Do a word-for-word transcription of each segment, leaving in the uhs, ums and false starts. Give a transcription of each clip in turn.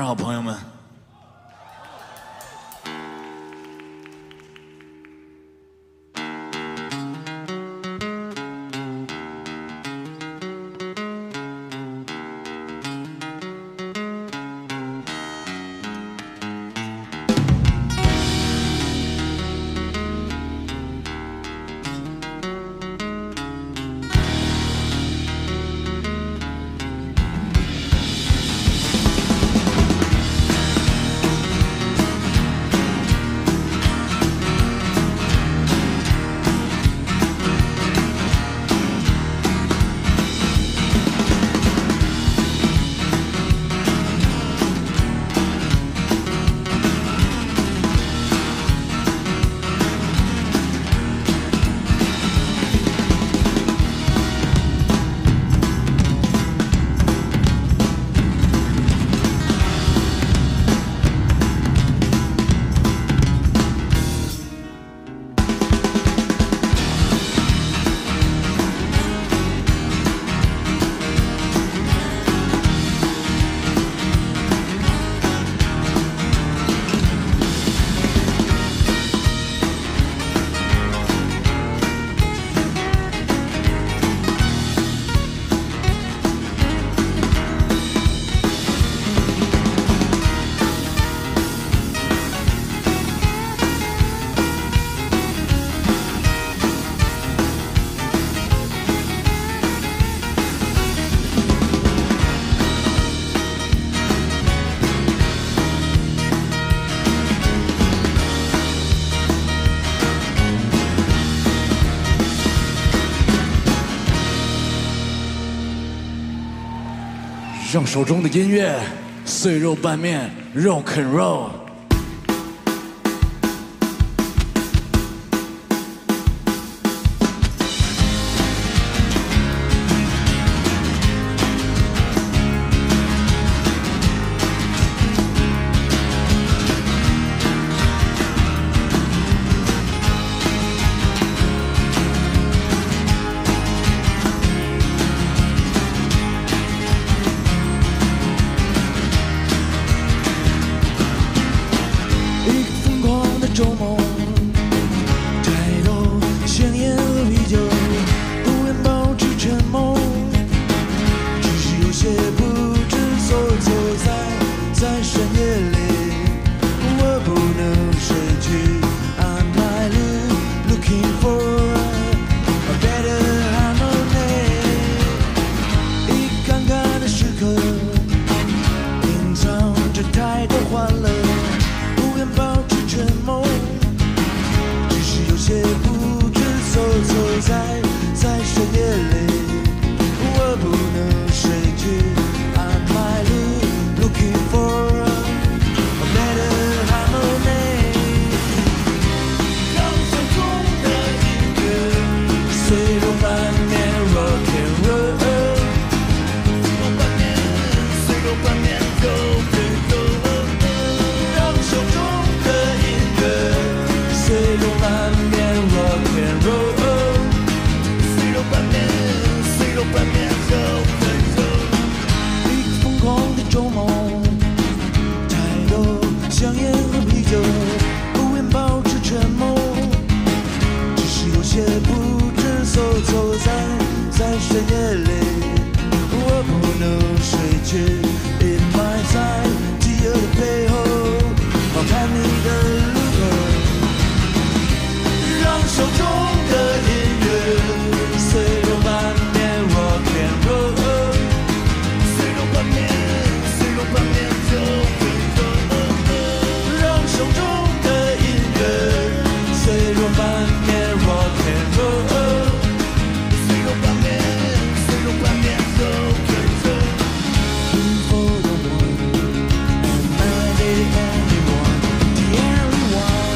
好，朋友们。让手中的音乐碎肉拌面 rock and roll。 周末，抬头香烟和啤酒，不愿保持沉默，只是有些不知所措，在在深夜里，我不能睡去。I'm not looking for a better harmony。一尴尬的时刻，隐藏着太多欢乐，不愿保持沉默。也不知所措，在在深夜里，我不能睡去。I'm finally looking for a better harmony。让手中的音乐碎入满面 rock and roll， 碎入满面，碎入满面 rock and roll。让手中的音乐碎入满面。Rock and roll， 碎肉拌面，碎肉拌面 rock and roll。一个疯狂的周末，太多香烟和啤酒，不愿保持沉默，只是有些不知所措，在在深夜里，我不能睡去。In my side， 饥饿的背后，好看你的路口。让手中的音乐碎入满面 rock and roll， 碎入满面，碎入满面 rock and roll。 让手中的音乐碎入满面 rock and roll， 碎入满面，碎入满面 rock and roll。 Looking for the one and not the only one， the only one。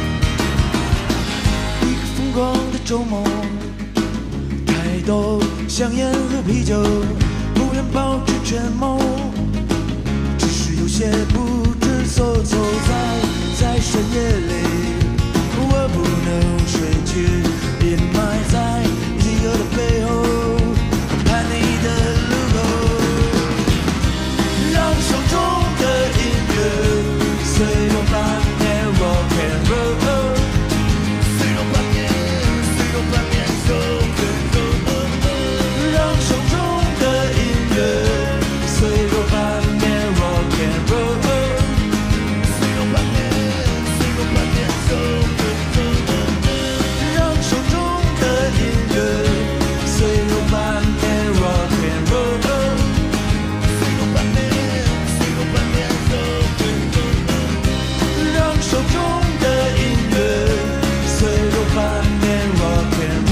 周末，太多香烟和啤酒，不愿保持沉默，只是有些不知所措。在在深夜里，我不能睡去，隐埋在音乐的背后，盼你的路口，让手中的音乐随我蔓延 rock and roll， 随我蔓延，随我蔓延 rock and roll， 让手中的音乐随我蔓延 rock and roll， 随我蔓延，随我蔓延 rock and roll， 让手中的音乐随我蔓延 rock and roll， 随我蔓延，随我蔓延 rock and roll， 让手中的音乐随我蔓延 rock and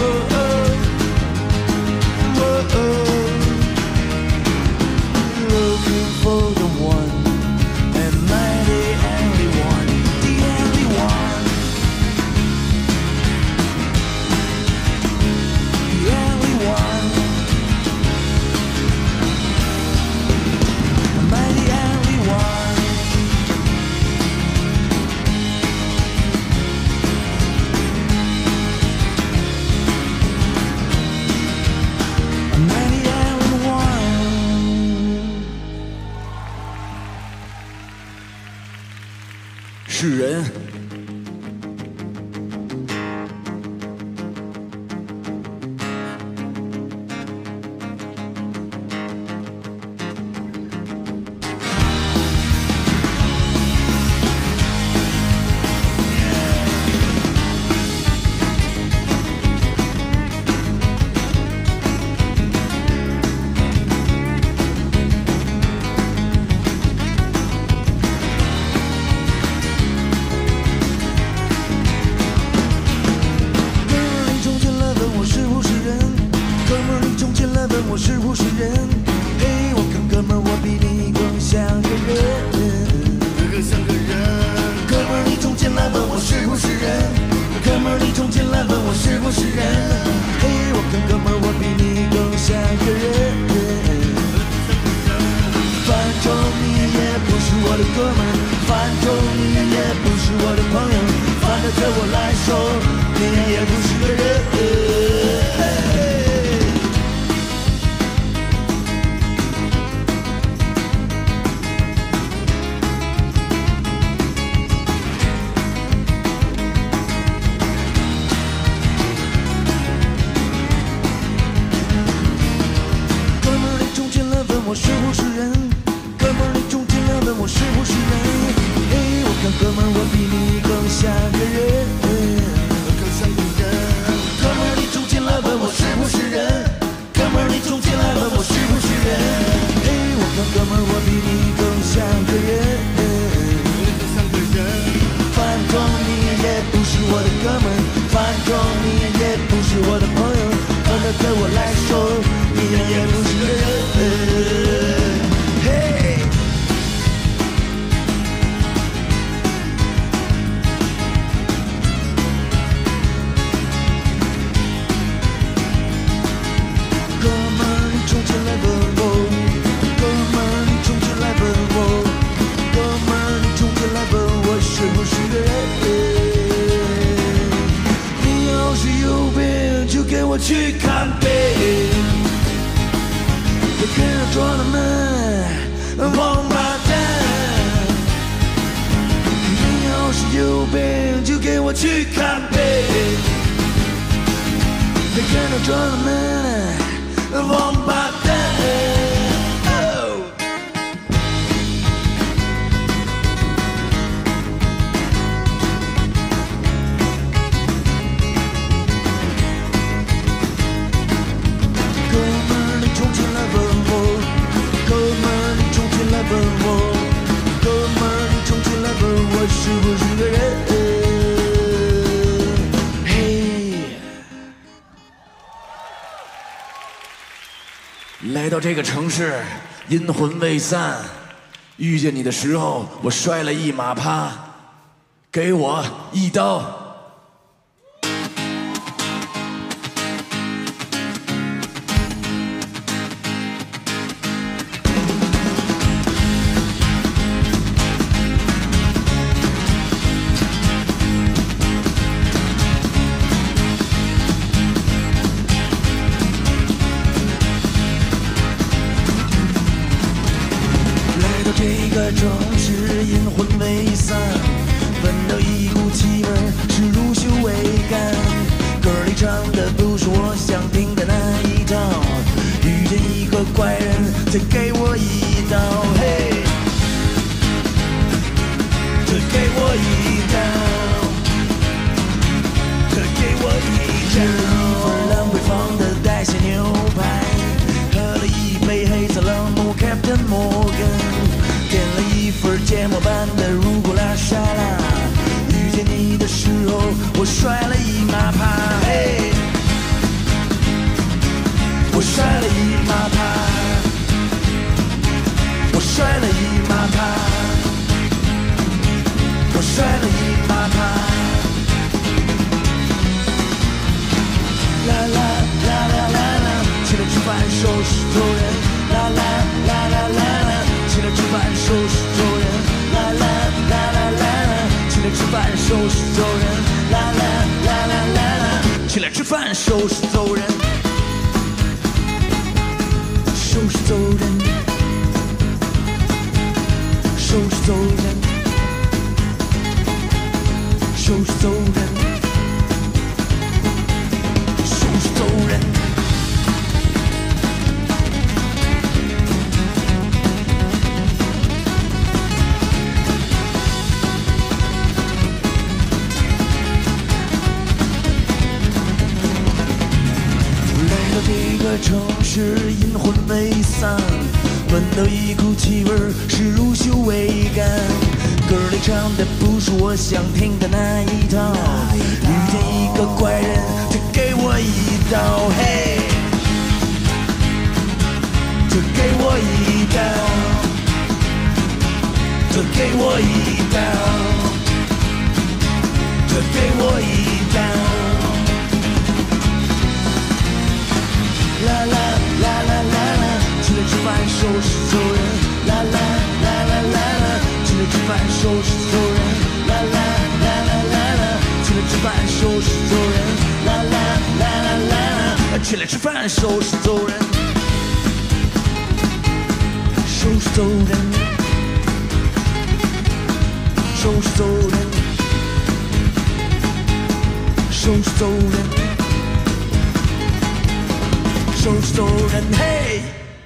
roll。Looking for the one, am I the only one? The only one, the only one. Am I the only one? Am I the only one? 是人， 哥们儿，你冲进来问我是不是人？哥们儿，你冲进来问我是不是人？嘿，我看哥们儿，我比你更像个人，更像个人。哥们儿，你冲进来问我是不是人？哥们儿，你冲进来问我是不是人？嘿，我看哥们儿，我比你更像个人。反正你也不是我的哥们儿，反正你也不是我的朋友，反正对我来说，你也不是个人。哥们儿，你冲进来问我是不是人？哥们儿，你冲进来问我是不是人？嘿，我看哥们儿，我比你更像个人，更像个人。哥们儿，你冲进来问我是不是人？哥们儿，你冲进来问我是不是人？嘿，我看哥们儿，我比你更像个人，更像个人。反正你也不是我的哥们儿，反正你也不是我的朋友，反正对我来说，你也不是个人。嘿。哥们儿，你冲进来问我，哥们儿，你冲进来问我，哥们儿，你冲进来问我是不是个人？你要是有病，就给我去看病。别跟着撞了门，王八蛋！你要是有病，就给我去看病。别跟着撞了门，王八蛋！哦哥们儿，你冲进来问我，哥们儿，你冲进来问我，哥们儿，你冲进来问我是不是个人？嘿。 来到这个城市，阴魂未散。遇见你的时候，我摔了一马趴，给我一刀。 这个城市阴魂未散，闻到一股气味是乳臭未干。歌里唱的不是我想听的那一套，遇见一个怪人，再给我一刀，嘿，再给我一刀，再给我一刀。一份兰桂坊的带血牛排，喝了一杯黑色朗姆 Captain Morgan， 点了一份芥末版的如古拉沙拉。遇见你的时候，我摔了一马趴，嘿，我摔了一马趴，我摔了一马趴，我摔了一马趴。啦啦啦啦啦啦，起来吃饭收拾走人。啦啦啦啦啦啦，起来吃饭收拾走人。啦啦啦啦啦啦，起来吃饭收拾走人。啦啦啦啦啦啦，起来吃饭收拾走人。收拾走人，收拾走人，收拾走人。走人，来到这个城市阴魂未散，闻到一股气味是乳臭未干。歌里唱的不是我想听的那一套，遇见一个怪人，再给我一刀，嘿，再给我一刀，再给我一刀，再给我一刀。啦啦啦啦啦啦，起来吃饭收拾走人。啦啦啦啦啦啦，起来吃饭收拾走人。啦啦啦啦啦啦，起来吃饭收拾走人。啦啦啦啦啦啦，起来吃饭收拾走人。收拾走人，收拾走人，收拾走人，收拾走人，嘿。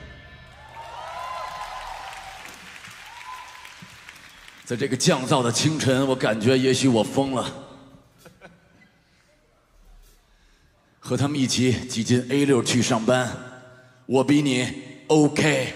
在这个降噪的清晨，我感觉也许我疯了。和他们一起挤进 A 六去上班，我比你 OK。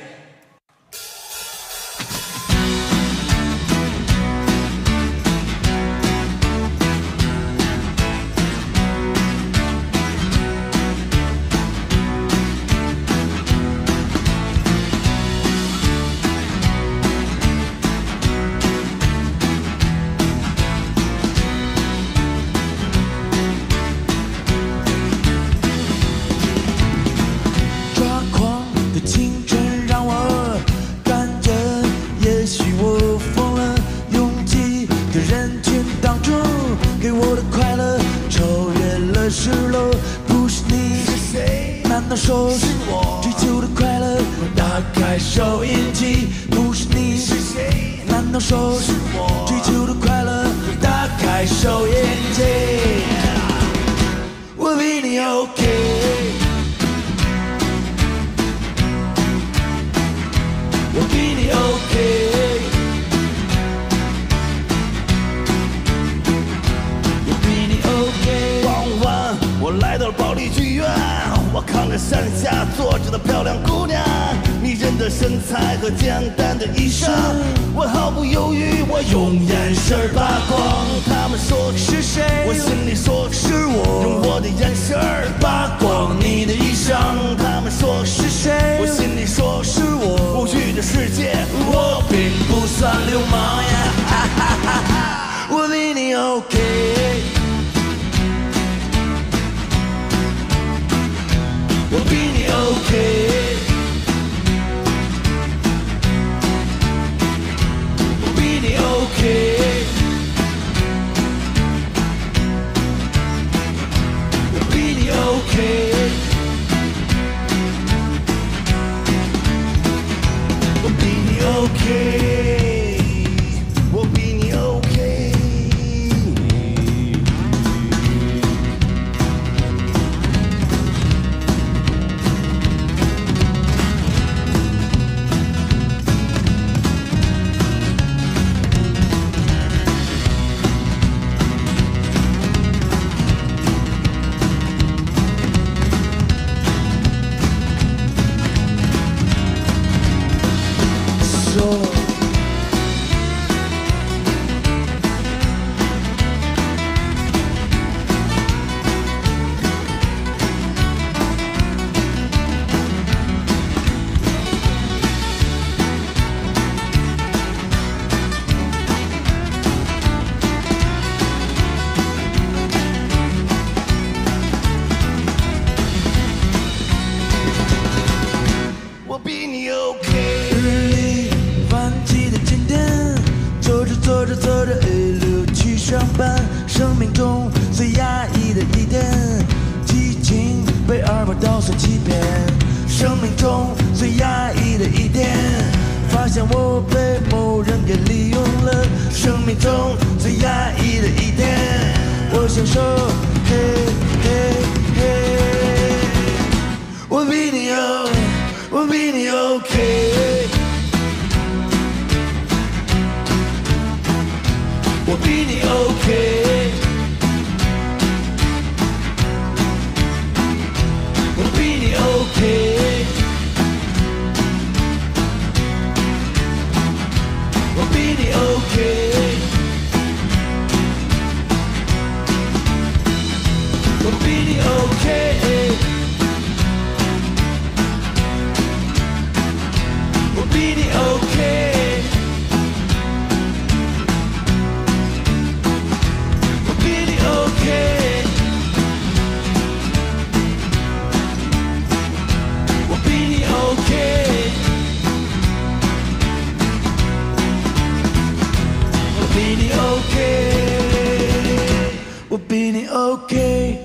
Okay. OK。日历翻起的今天，走着走着走着 A 六去上班，生命中最压抑的一天，激情被二把刀所欺骗。生命中最压抑的一天，发现我被某人给利用了。生命中最压抑的一天，我想说，嘿嘿嘿，我比你有，我比你 OK， 我比你 OK， 我比你 OK。我比你 OK， 我比你 OK， 我比你 OK， 我比你 OK， 我比你 OK。我比你 OK， 我比你 OK。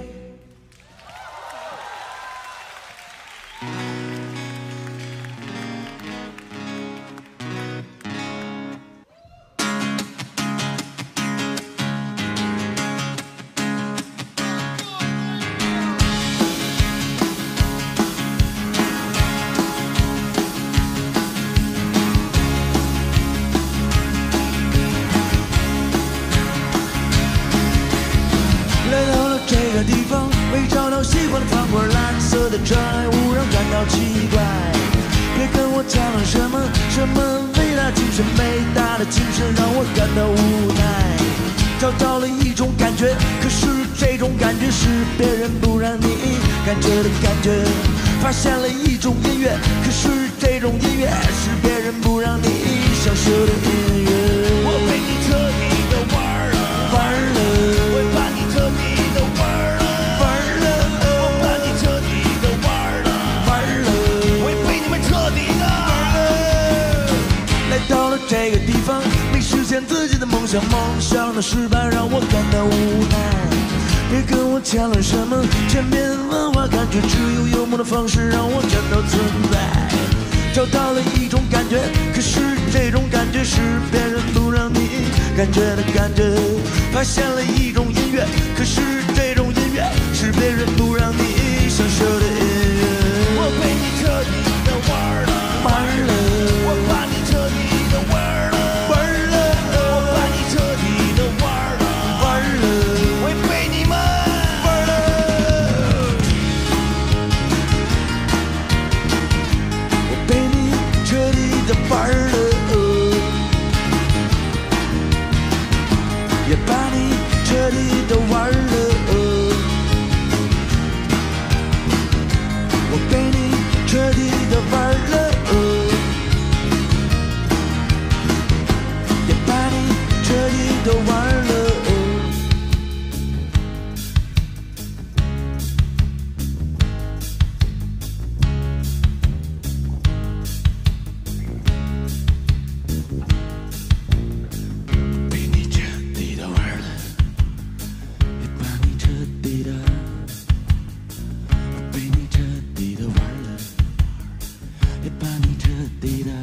来到了这个地方，没找到喜欢的糖果，蓝色的障碍物让感到奇怪。别跟我讲了什么什么伟大精神，伟大的精神让我感到无奈。找到了一种感觉，可是这种感觉是别人不让你感觉的感觉。发现了一种音乐，可是这种音乐是别人不让你享受的音乐。我被你彻底的玩了，玩了，我把你彻底的玩了，玩了，我把你彻底的玩了，玩了，我也被你们彻底的玩了。来到了这个地方，没实现自己的梦想，梦想的失败让我感到无奈。别跟我讲了什么全面文化感觉，只有幽默的方式让我感到存在。找到了一种感觉，可是这种感觉是别人不让你感觉的感觉。发现了一种音乐，可是这种音乐是别人不让你享受的音乐。我被你彻底的玩了，玩了，我把你彻底的玩了，玩了，我把你彻底的玩了，玩了，我也被你们玩了。我被你彻底的玩了，也把你彻底的玩了。我被你彻底的玩了，也把你彻底的玩了。被你彻底的玩了，也把你彻底的，被你彻底的玩了，也把你彻底的，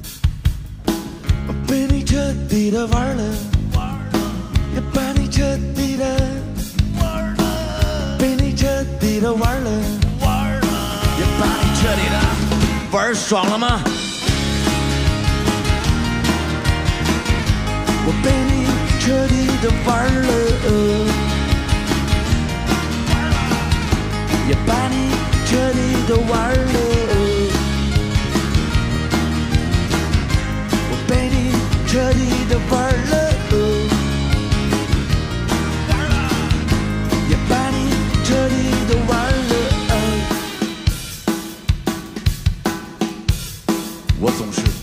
被你彻底的玩了，也把你彻底的玩了，被你彻底的玩了，也把你彻底的玩爽了吗？我被你彻底的玩了，也把你彻底的玩了，我被你彻底的玩了，也把你彻底的玩了。 我总是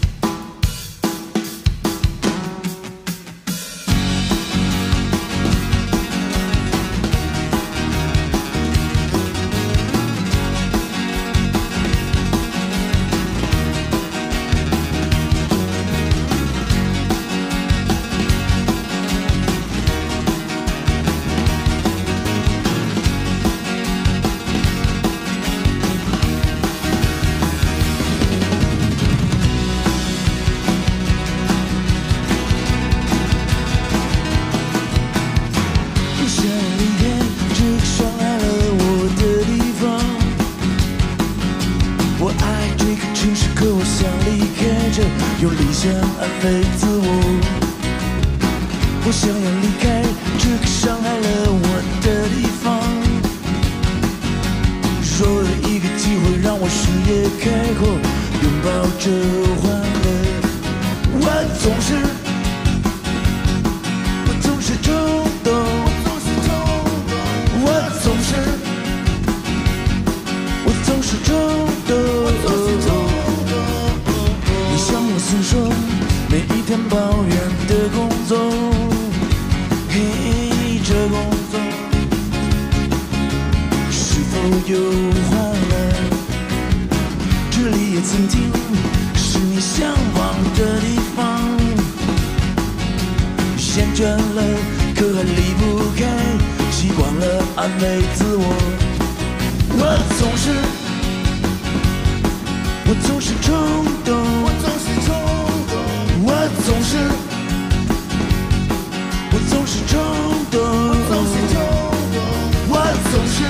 用理想安慰自我。我想要离开这个伤害了我的地方。若有一个机会让我视野开阔，拥抱着欢乐，我总是，我总是冲动，我总是，我总是冲动。你向我诉说每一天抱怨的工作，嘿，这工作是否有欢乐？这里也曾经是你向往的地方，旋转了，可还离不开，习惯了安慰自我。我总是，我总是冲动，我总是冲动，我总是，我总是冲动，我总是冲动，我总是，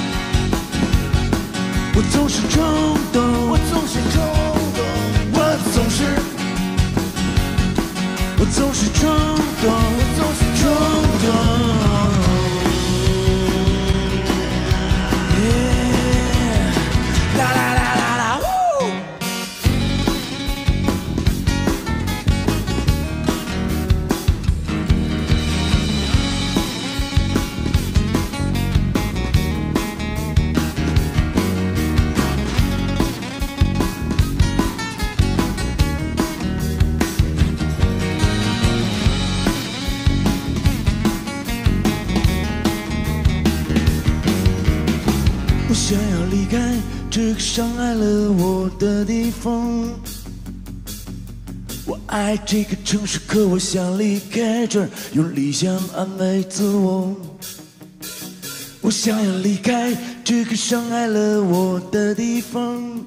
我总是冲动，我总是冲动，我总是，我总是冲动，我总是冲动。啦啦啦啦啦！呜。我想要离开这个伤害了我的地方。我爱这个城市，可我想离开这儿，用理想安慰自我。我想要离开这个伤害了我的地方。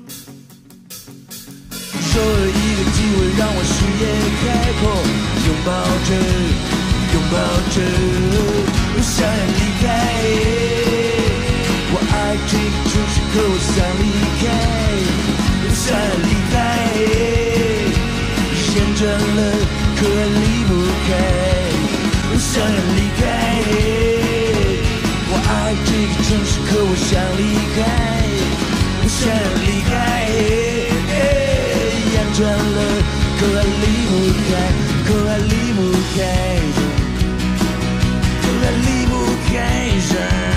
若有一个机会让我视野开阔，拥抱着，拥抱着，我想要离开。我爱这个城市，可我想离开，我想要离开，旋转了，可还离不开，我想要离开。我爱这个城市，可我想离开，我想要离开，旋转了，可还离不开，可还离不开，可还离不开。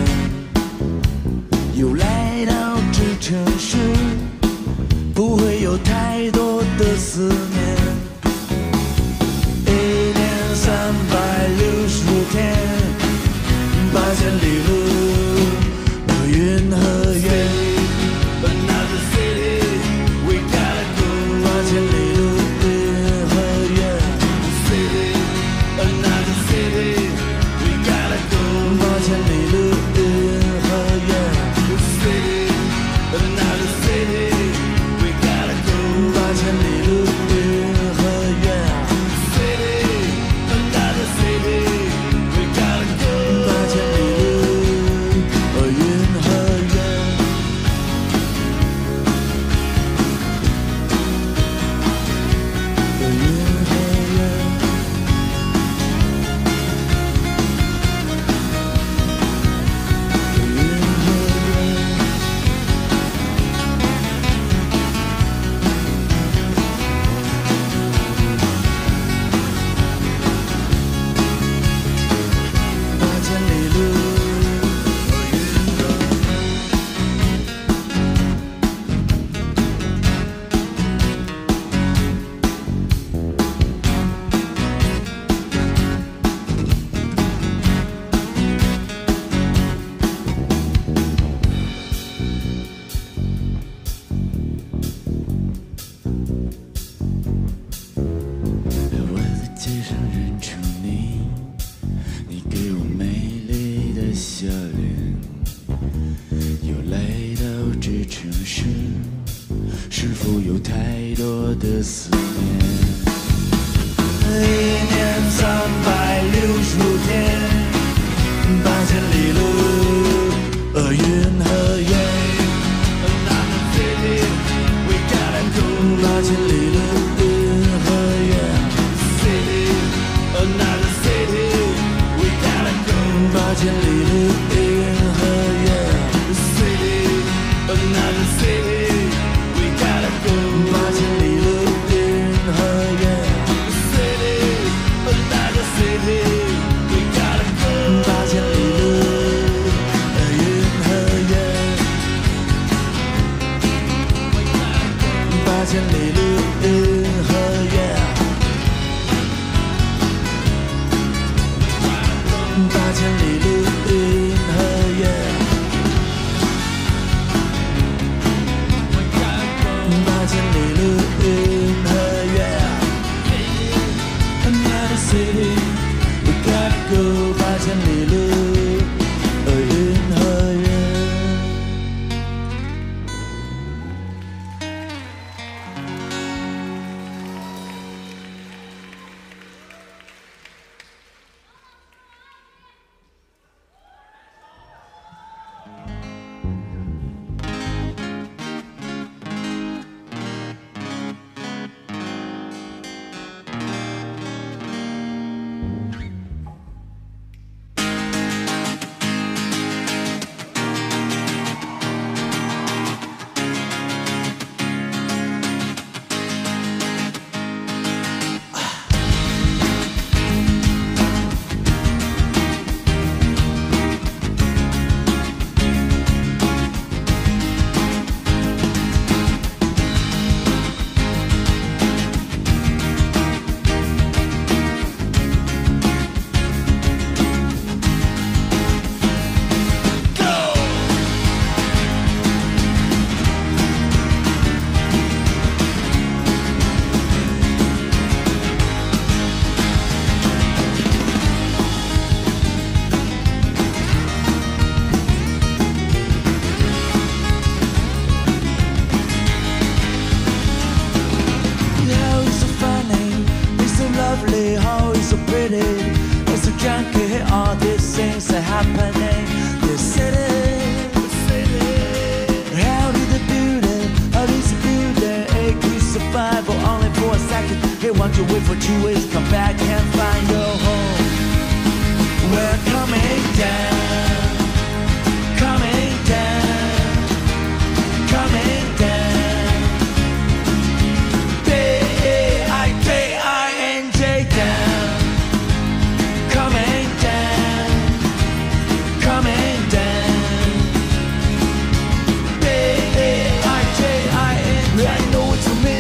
不会有有太多的思念。一年三百六十天，八千里路和云和月。Another city, we gotta go. 八千里路云和月。City, another city, we gotta go. 八千里路云和月。City, another city, we gotta go. 八千里路云和月。City, another city, we gotta go. 八千里路和云和月。我在街上认出你，你给我美丽的笑脸。又来到这城市，是否有太多的思念？一年三百六十五天，八千里路和云和月。Another city, we gotta go. 八千里路云和月。City, another city, we gotta go. 八千里路云和月。City, another city, we gotta go. 八千里路云和月。City, another city, we gotta go. 八千里路云和月。八千里路云和月。八千里路云和月。八千里路云和月。Another city, we gotta go. 八千里路云和月。It's a junkie, all these things are happening. This city, how did they do that? How did they do that? A Q survival only for a second. They want you wait for two weeks, come back and find your home. We're coming down, coming down, coming down. D A I K I N J down. Coming down, coming down. D A I K I N J. I know it's a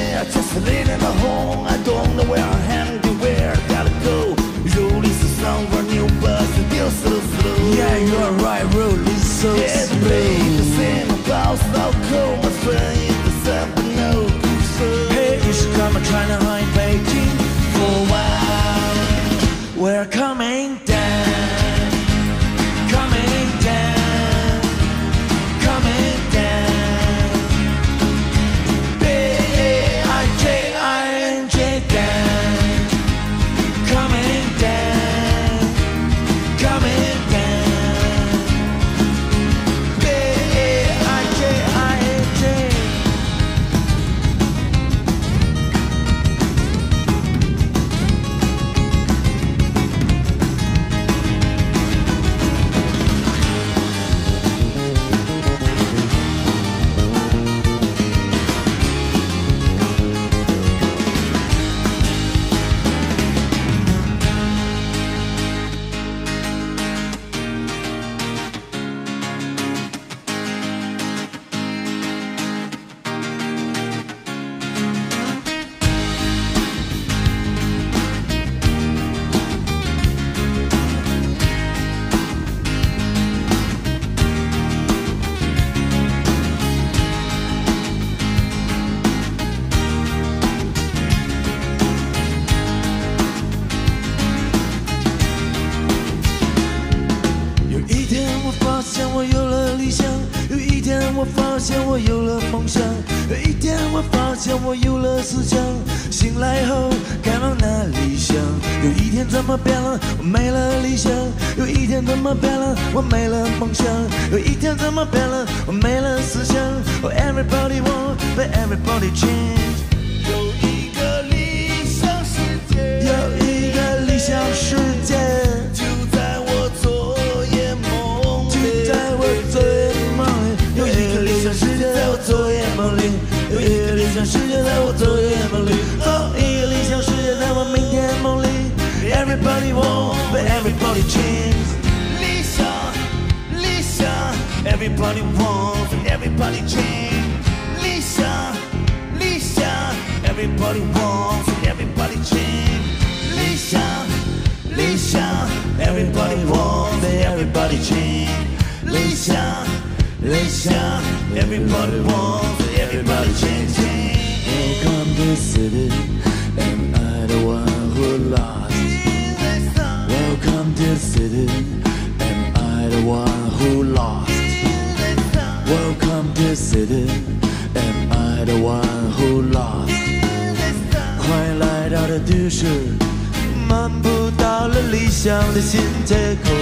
现我有了梦想，有一天我发现我有了思想，醒来后该往哪里想？有一天怎么变了？我没了理想。有一天怎么变了？我没了梦想。有一天怎么变了？我没了思想。Oh, everybody want, but everybody change。有一个理想世界，有一个理想世界，就在我昨夜梦里，就在我昨夜梦里。有一个理想世界在我昨夜梦里，有一个理想世界在我昨夜梦里，哦，一个理想世界在我明天梦里。Everybody want, but everybody change。理想，理想 ，Everybody want, but everybody change。理想，理想 ，Everybody want, but everybody change。理想，理想 ，Everybody want, but everybody change。理想，理想 ，Everybody want, but everybody change。Welcome to the city, am I the one who lost? Welcome to the city, am I the one who lost? Welcome to the city, am I the one who lost? 欢迎来到这都市，漫步到了理想的新街口，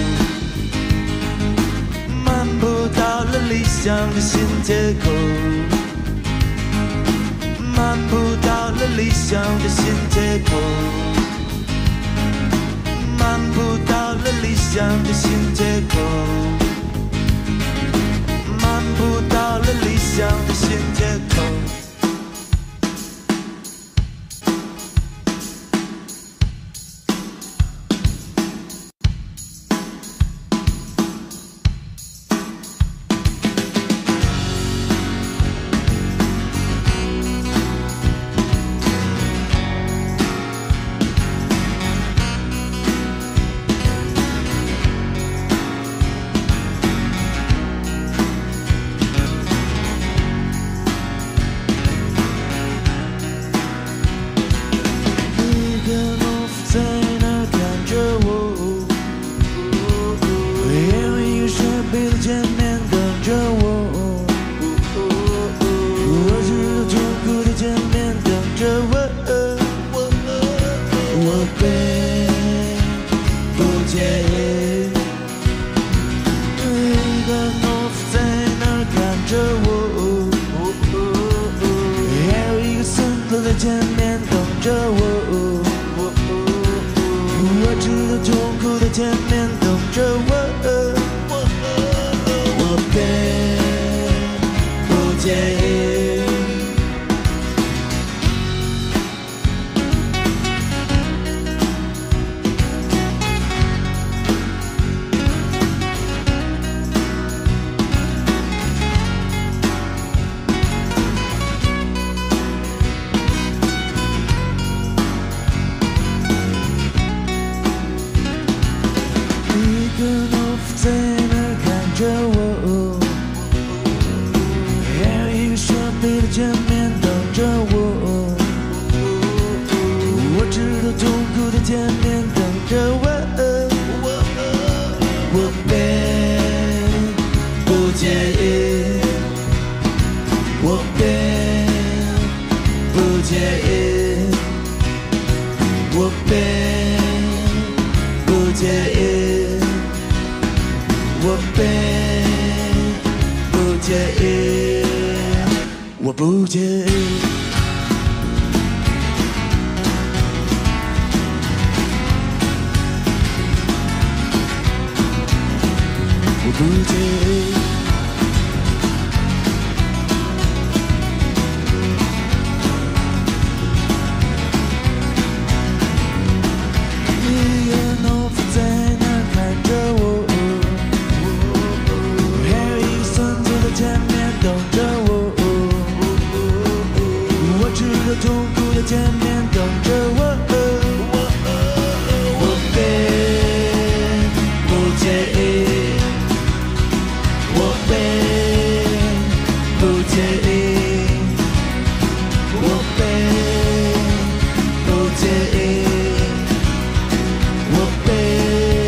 漫步到了理想的新街口，漫步到了理想的新街口。漫步到了理想的新街口，漫步到了理想的新街口。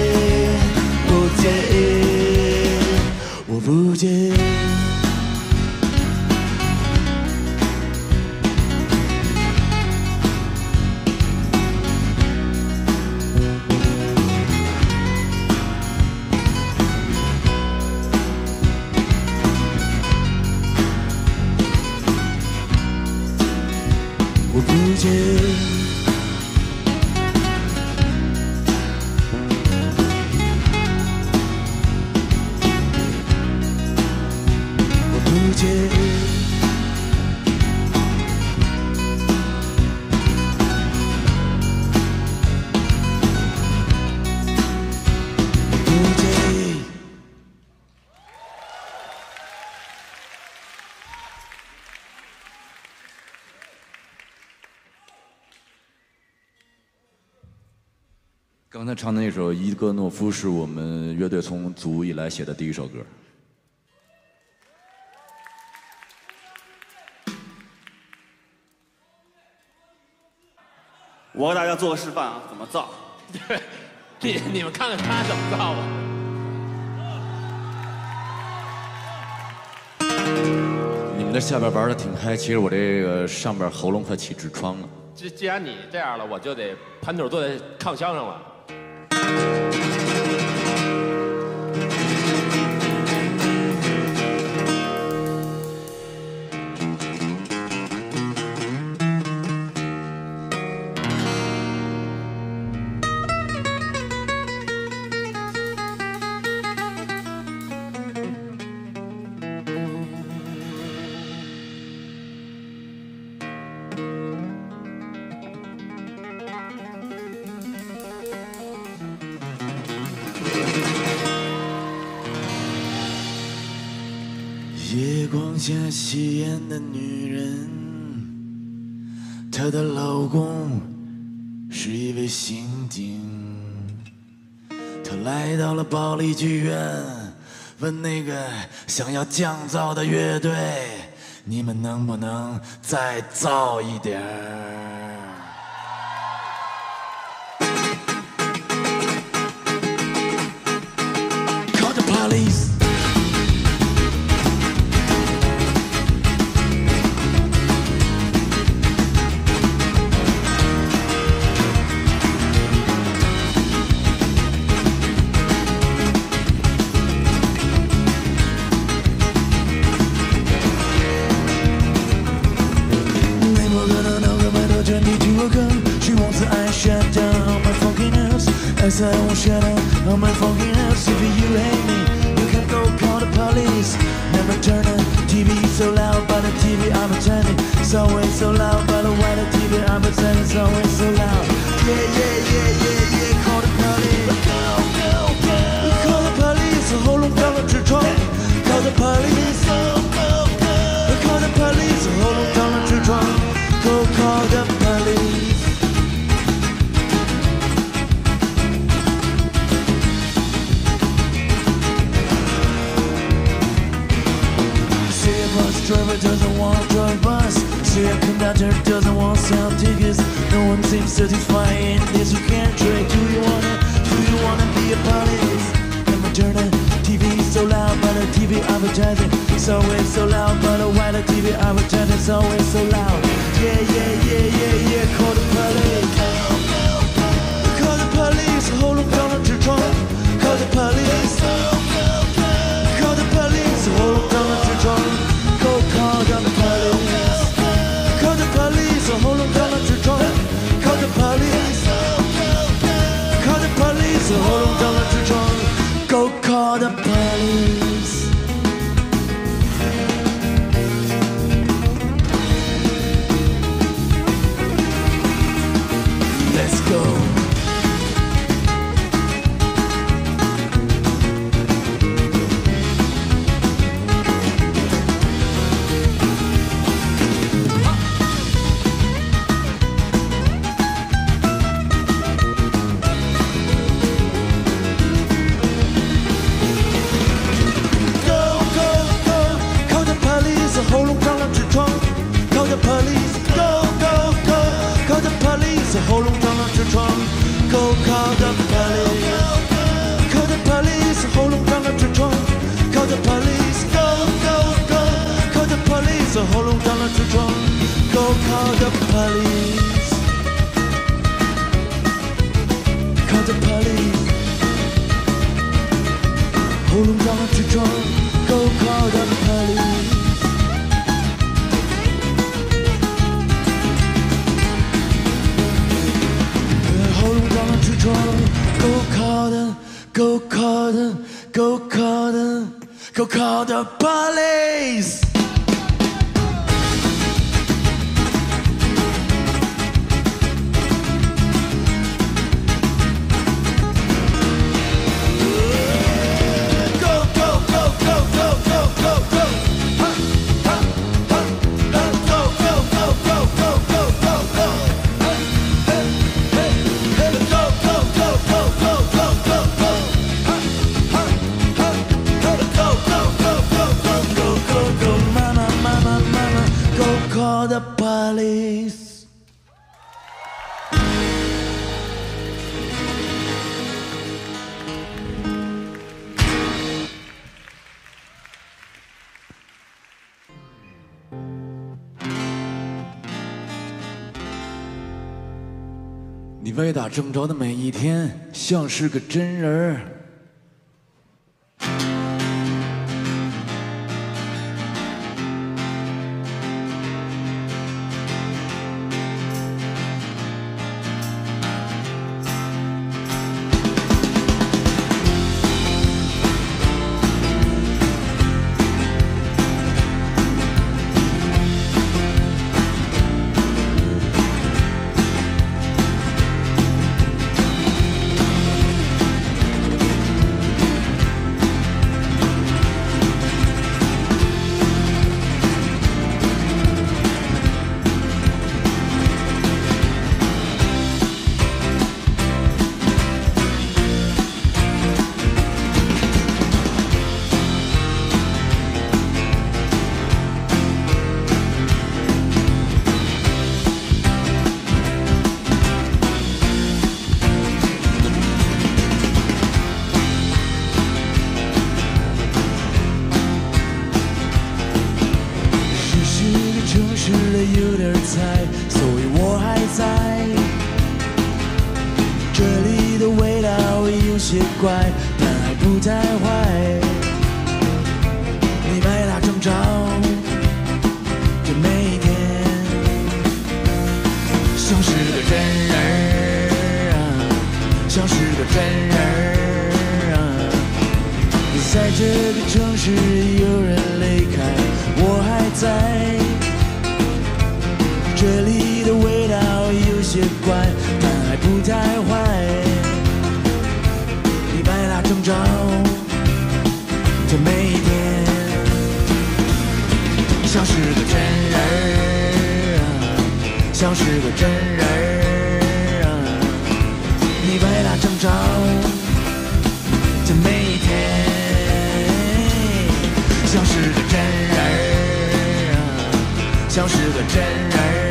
不介意， 我不介意，我不介意。 刚才唱的那首《伊戈诺夫》是我们乐队从组以来写的第一首歌。 我给大家做个示范啊，怎么造？ 你你们看看他怎么造啊？ 你们这下边玩的挺开，其实我这个上边喉咙快起痔疮了。 既既然你这样了，我就得盘腿坐在炕箱上了。 夜光下吸烟的女人，她的老公是一位刑警。她来到了保利剧院，问那个想要降噪的乐队：“你们能不能再噪一点儿？” Call the police. I won't shut up on my fucking house. If you hate me, you can go call the police. Never turn the T V so loud, but the T V I'm pretending it's always so loud. But why the T V I'm pretending it's always so loud? Yeah, yeah, yeah, yeah, yeah. Call the police. Go, go, go. Call the police. 喉咙干了痔疮。Call the police. Go, go, go. Call the police. 喉咙干了痔疮。Go call the police. Driver doesn't want to drive bus. See a conductor doesn't want to sell tickets. No one seems satisfied in this. You can't trade. Do you wanna? Do you wanna be a police? Never turn the T V so loud, but the T V advertising it's always so loud. But why the T V advertising is always so loud? Yeah, yeah, yeah, yeah, yeah. Call the police. Call the police. 喉咙干了痔疮。Call the police. Call the police. 喉咙干了痔疮。Go call the police. Call the police. 喉咙干了痔疮。Call the police. Call the police. 喉咙干了痔疮。Go call the police. Let's go. Police, go, go, go, call the police. 喉咙长了痔疮 Go call the police. Call the police. 喉咙长了痔疮 Call the police. Go, go, go, call the police. 喉咙长了痔疮 Go call the police. Call the police. 喉咙长了痔疮 Go call the police. Go call the, go call the, go call the police. Call the police. 你为打正着的每一天，像是个真人儿。所以我还在这里的味道有些怪，但还不太坏。你白大正着这每一天，像是个真人儿啊，像是个真人儿啊。在这个城市有人离开，我还在。这里的味道有些怪，但还不太坏。你白大正着这每一天，像是个真人儿啊，像是个真人儿啊。你白大正着这每一天，像是个真人儿啊，像是个真人儿。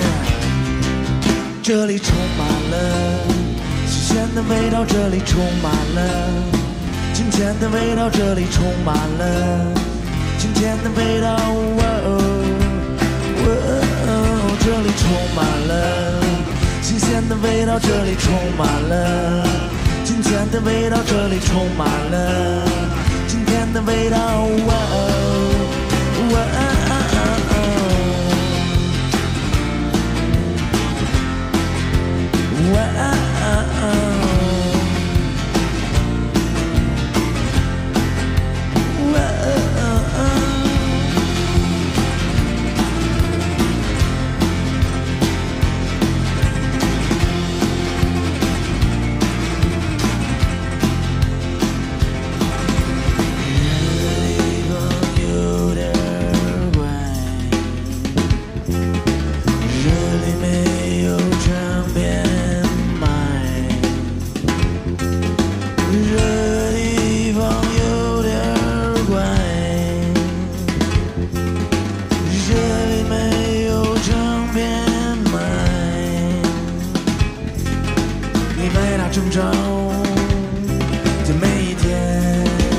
这里充满了新鲜的味道，这里充满了金钱的味道，这里充满了金钱的味道。哦哦，这里充满了新鲜的味道，这里充满了金钱的味道，这里充满了今天的味道。哦哦挣扎这每一天，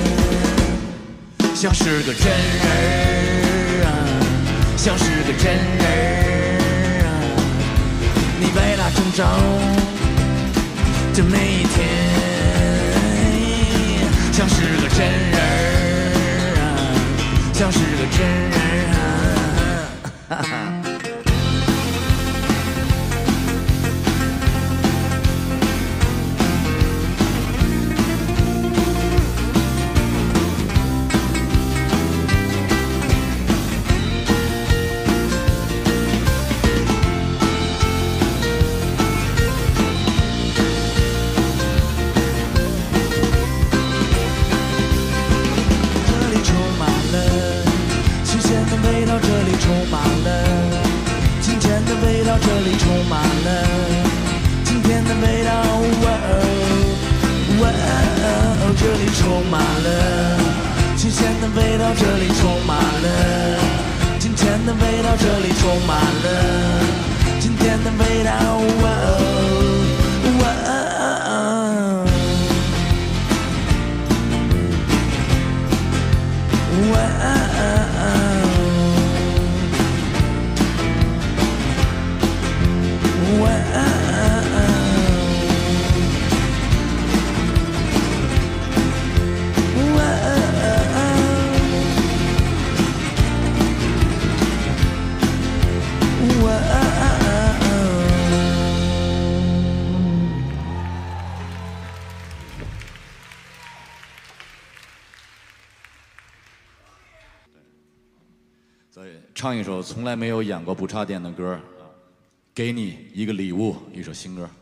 像是个真人儿啊，像是个真人儿啊。你为了挣扎这每一天，像是个真人儿啊，像是个真人啊。哈哈。 味道这里充满了，今天的味道，哇哦，哇哦，这里充满了，新鲜的味道这里充满了，今天的味道这里充满了，今天的味道，哇哦，哇哦，哇哦。 所以唱一首从来没有演过不插电的歌，给你一个礼物，一首新歌。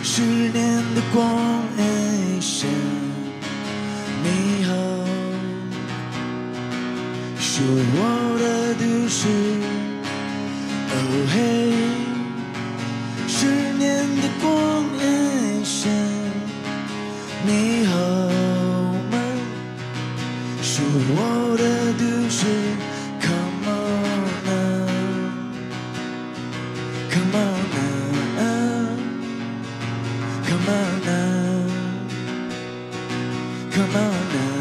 十年的光阴线，你好，是我的都市。哦嘿，十年的光阴线，你好吗？是我的都市。Come on now, come on now, come on now, come on now.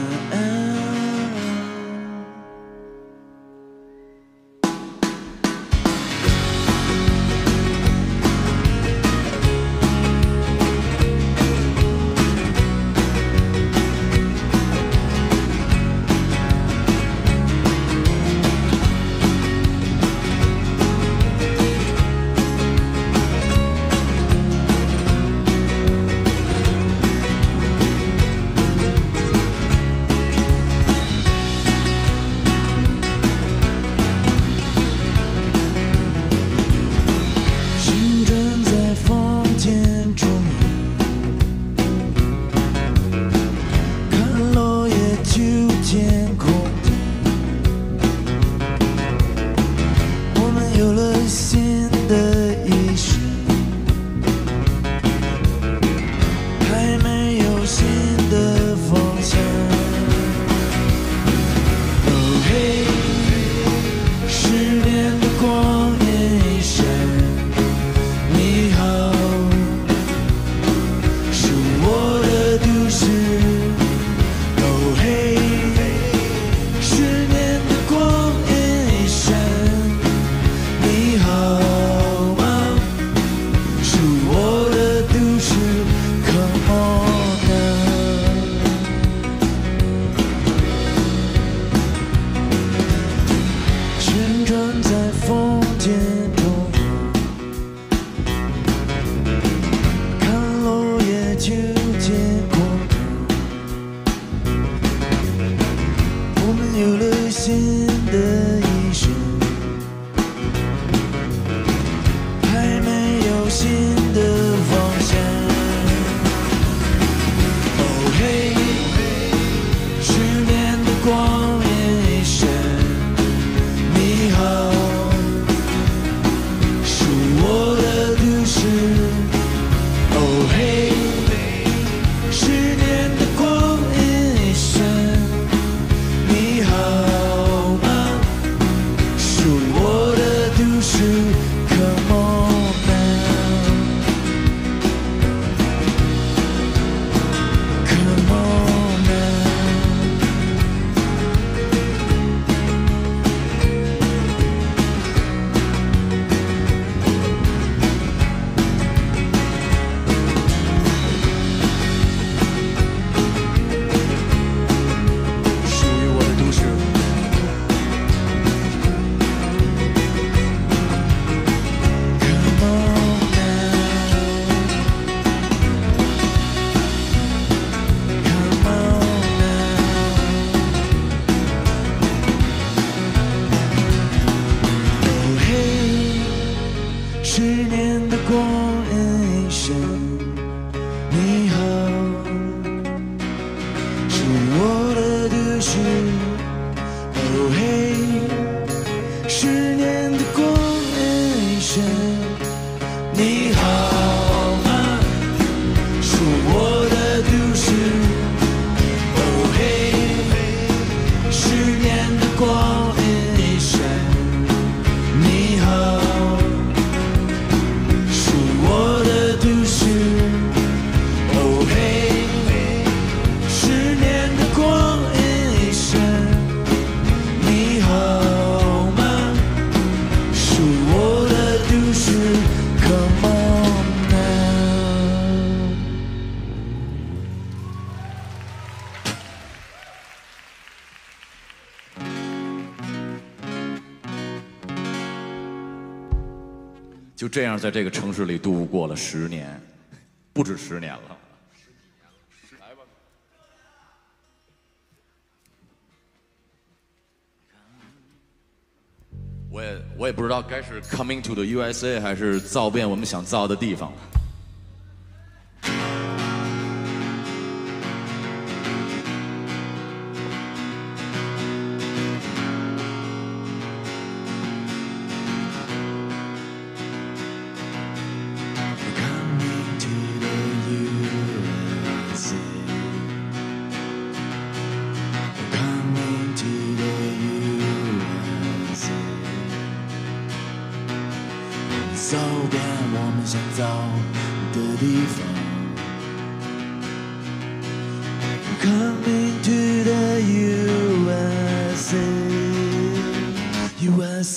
就这样在这个城市里度过了十年，不止十年了。我也我也不知道该是 coming to the U S A 还是造遍我们想造的地方。 澡的地方。Coming to the U S A，U S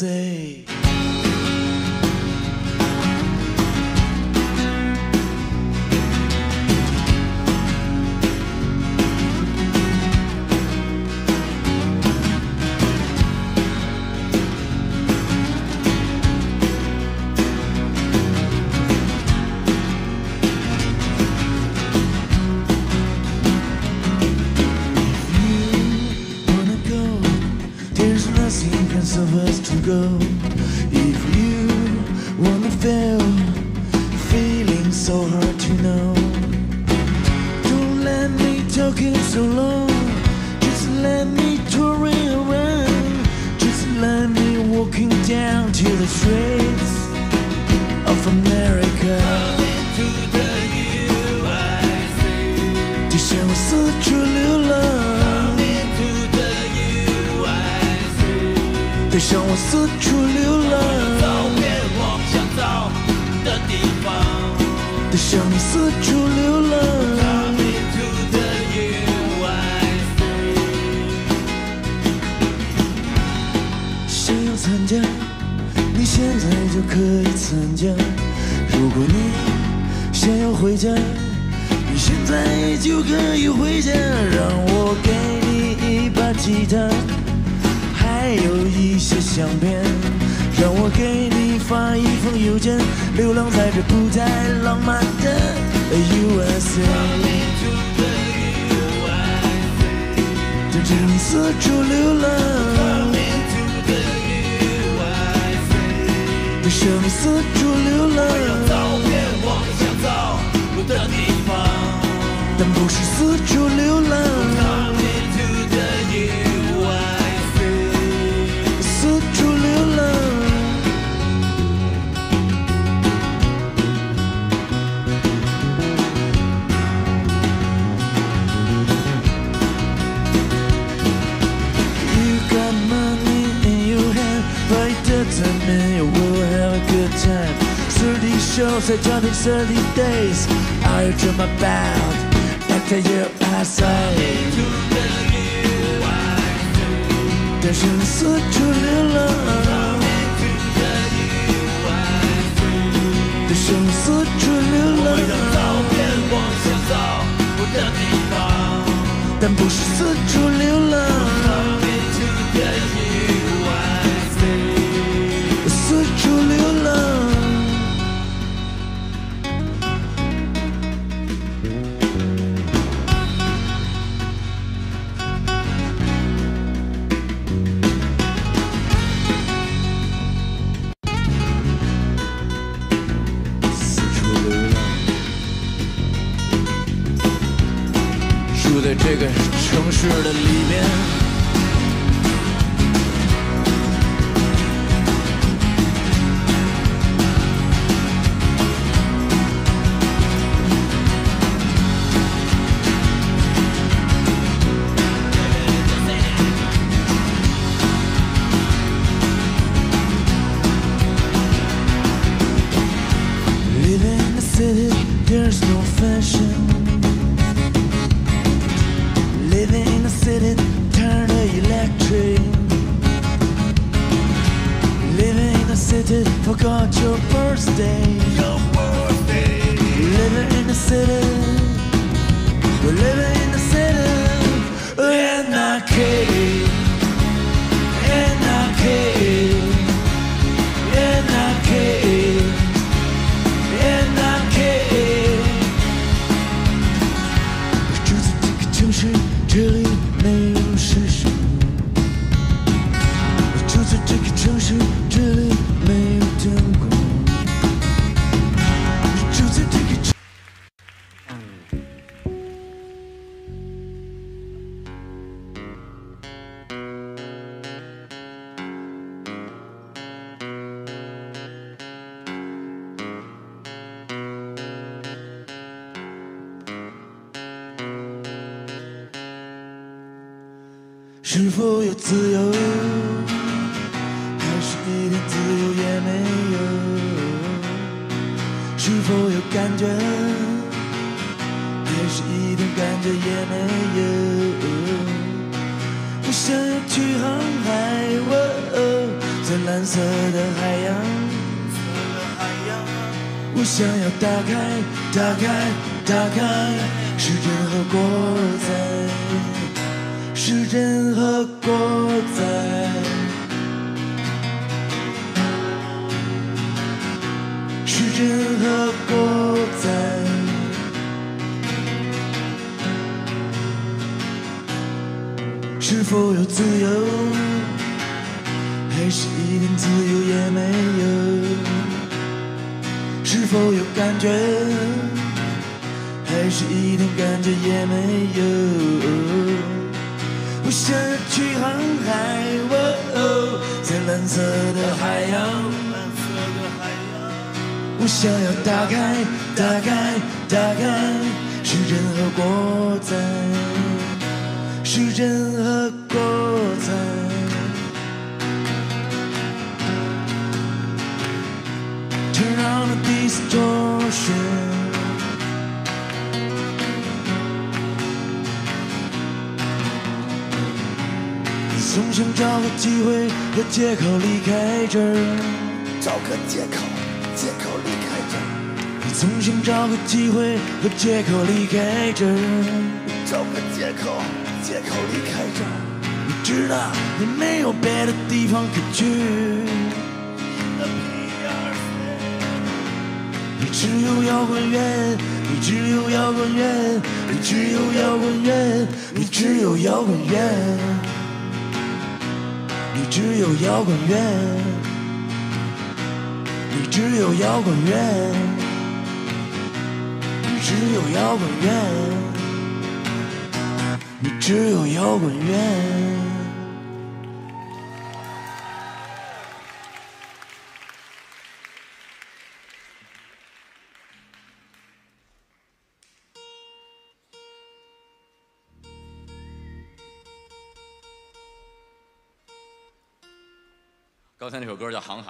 A。Of us to go. If you wanna feel feeling so hard to know, don't let me talking so long. Just let me touring around. Just let me walking down to the streets of America. To the U S A， 就像我四处流浪。就像我四处流浪，找遍我想找的地方。就像你四处流浪。Coming to the U S A， 想要参加，你现在就可以参加。如果你想要回家，你现在就可以回家。让我给你一把吉他。还有一些相片，让我给你发一封邮件，流浪在这不太浪漫的 U S A， 跟着你四处流浪，跟着你四处流浪，我要找遍我想找的地方，但不是四处流浪。Shows I don't take thirty days. I dream about after you outside. 但是你四处流浪，但是你四处流浪。我要找遍我想找我的地方，但不是四处流浪。四处流浪。住在这个城市的里面。Living in the city, there's no fashion. Living in the city, turn to electric. Living in the city, forgot your birthday. Your birthday. Living in the city, we're living in the city. N I K, N I K, N I K, N I K。住在这个城市。这里没有谁什么，我住在这个城市，这里没有灯光。我住在这个城。是否有自由，还是一点自由也没有？是否有感觉？还是一点感觉也没有？我想要去航海，哦哦，在蓝色的海洋。我想要打开，打开，打开时针和过载，时针和过载。时针和过载，是否有自由？还是一点自由也没有？是否有感觉？还是一点感觉也没有？我想要去航海，哦哦，在蓝色的海洋。我想要打开，打开，打开时针和过载，时针和过载。Turn on the distortion。总想找个机会和借口离开这儿， 找个借口。借口离开这儿， 你总想找个机会和借口离开这儿， 找个借口，借口离开这儿。 你知道你没有别的地方可去，你只有摇滚乐，你只有摇滚乐，你只有摇滚乐，你只有摇滚乐，你只有摇滚乐。你只有摇滚乐，你只有摇滚乐，你只有摇滚乐。 刚才那首歌叫《航海》。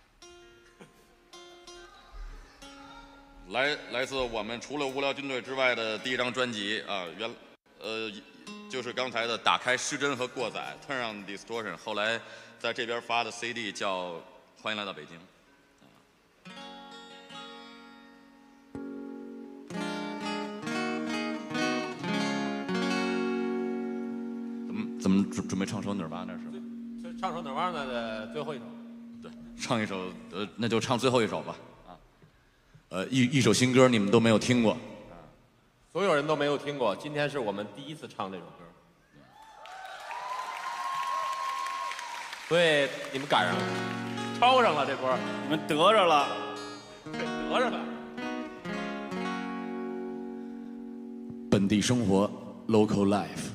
来来自我们除了无聊军队之外的第一张专辑啊，原呃就是刚才的打开失真和过载 Turn on Distortion， 后来在这边发的 C D 叫欢迎来到北京。怎么怎么准准备唱首 Nirvana 是吗？ 唱首 Nirvana 的最后一首。 对，唱一首呃那就唱最后一首吧。呃，一一首新歌你们都没有听过， 所有人都没有听过。今天是我们第一次唱这首歌，所以你们赶上了，抄上了这波， 你们得着了， 得着了。 本地生活 ，local life。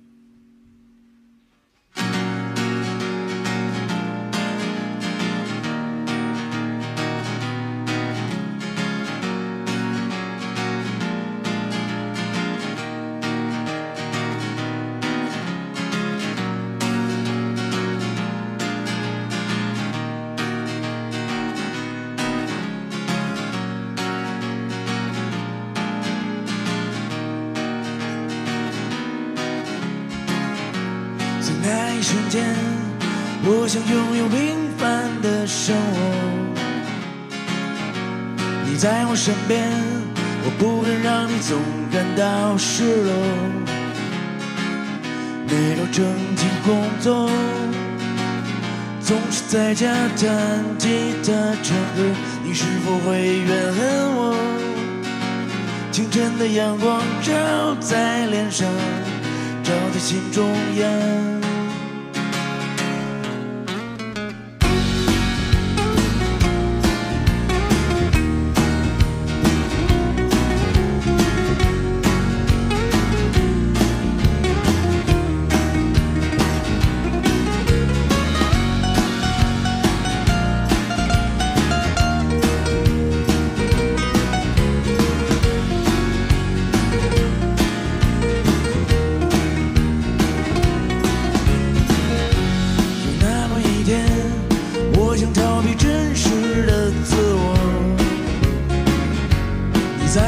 瞬间，我想拥有平凡的生活。你在我身边，我不能让你总感到失落。每周整天工作，总是在家弹吉他唱歌，你是否会怨恨我？清晨的阳光照在脸上，照在心中央。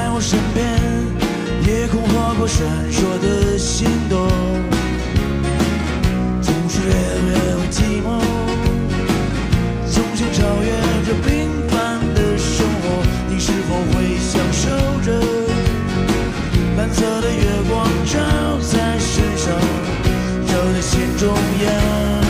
在我身边，夜空划过闪烁的心动，总是越来越寂寞，总想超越这平凡的生活。你是否会享受着蓝色的月光照在身上，照在心中央？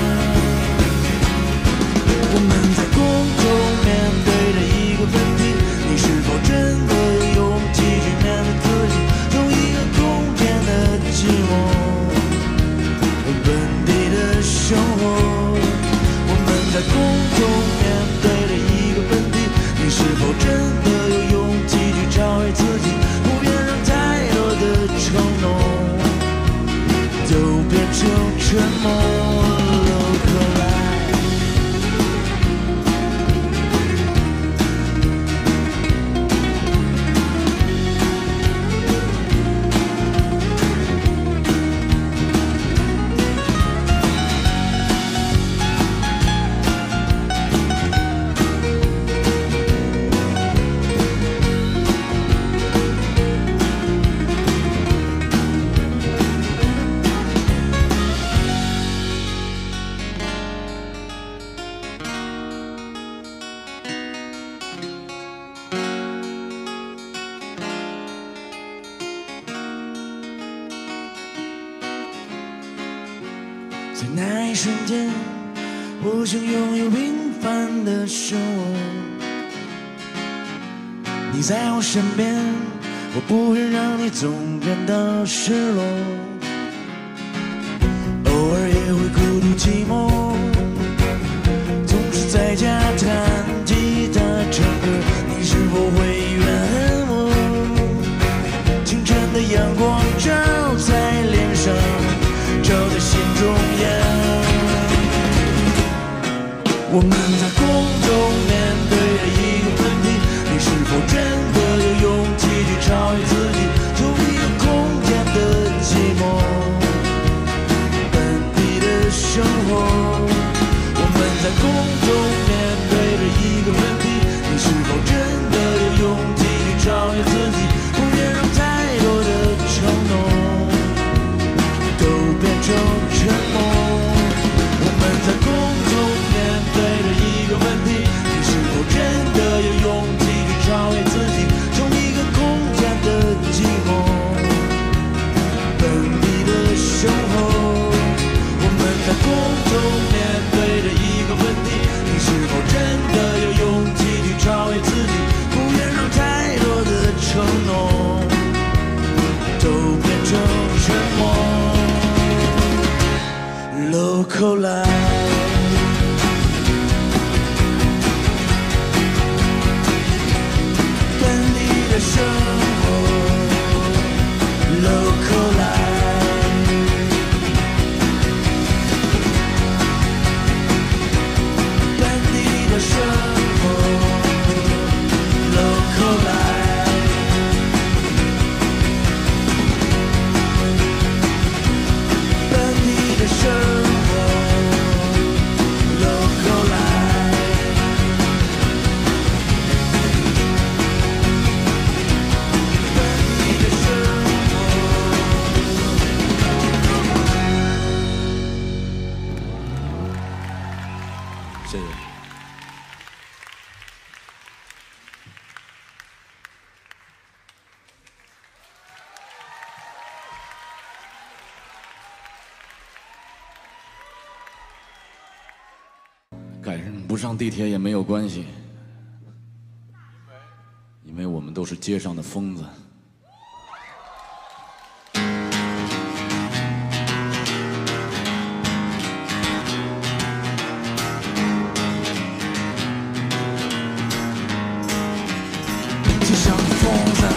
我们在共同面对着一个问题，你是否真的有勇气去面对自己，从一个空间的寂寞和本地的生活？我们在共同面对着一个问题，你是否真的有勇气去超越自己，不别让太多的承诺都变成沉默。在那一瞬间，我想拥有平凡的生活。你在我身边，我不愿让你总感到失落。偶尔也会孤独寂寞，总是在家弹吉他唱歌。你是否会怨恨我？清晨的阳光照在脸上，照在心中央。我们在共同面对着一个问题，你是否真的有勇气去超越自己，从一个空间的寂寞，本地的生活？我们在共同面对着一个问题，你是否真的有勇气去超越自己，不愿让太多的承诺都变成沉默。我们在共同面对着一个问题，你是否真的有勇气去超越自己，从一个空间的寂寞，本地的生活？我们在共同面对着一个问题，你是否真的有勇气去超越自己，不愿让太多的承诺都变成沉默。Local life， 本地的生活 Local life， 本地的生活 Local life， 本地的生活Local life， 本地的生活。谢谢。赶不上地铁也没有关系，因为我们都是街上的疯子。街上的疯子。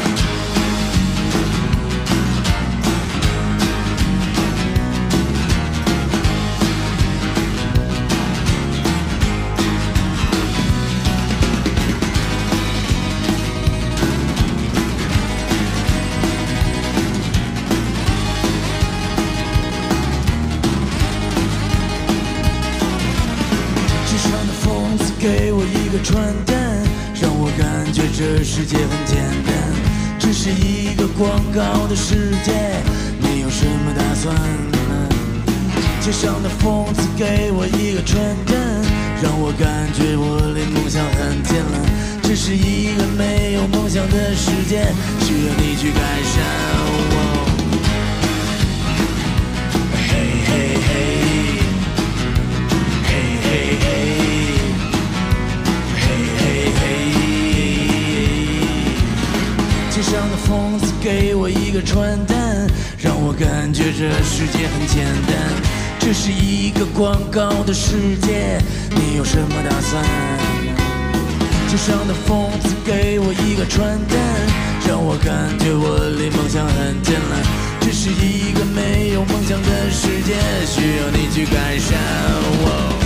给我一个传单，让我感觉这世界很简单。只是一个广告的世界，你有什么打算呢？街上的疯子给我一个传单，让我感觉我离梦想很近了。这是一个没有梦想的世界，需要你去改善。哦街上的疯子给我一个传单，让我感觉这世界很简单。这是一个广告的世界，你有什么打算？街上的疯子给我一个传单，让我感觉我离梦想很近了。这是一个没有梦想的世界，需要你去改善。哦